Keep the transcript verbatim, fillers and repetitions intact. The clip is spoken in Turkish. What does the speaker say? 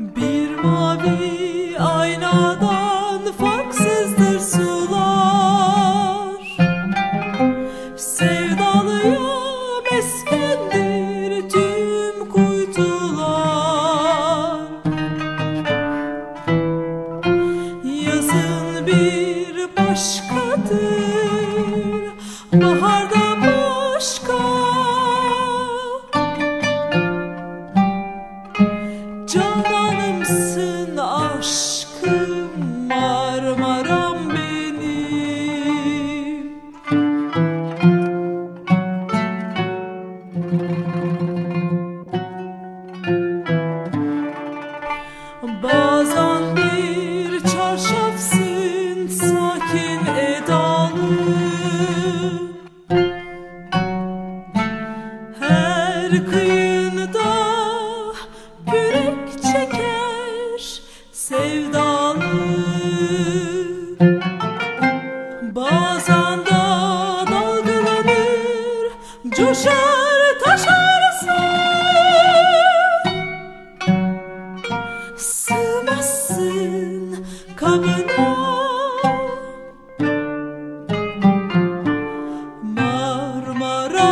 Bir mavi aynadan farksızdır sular, sevdalıya meskendir tüm kuytular. Yazın bir başkadır, bahardan başka. Cananımsın aşkım, Marmaram benim. Bazen bir çarşafsın, sakin edalı. Her kıyında yürek çeker sevdalı. Bazen de dalgalanır, coşar taşarsın. Sığmazsın kabına, Marmara.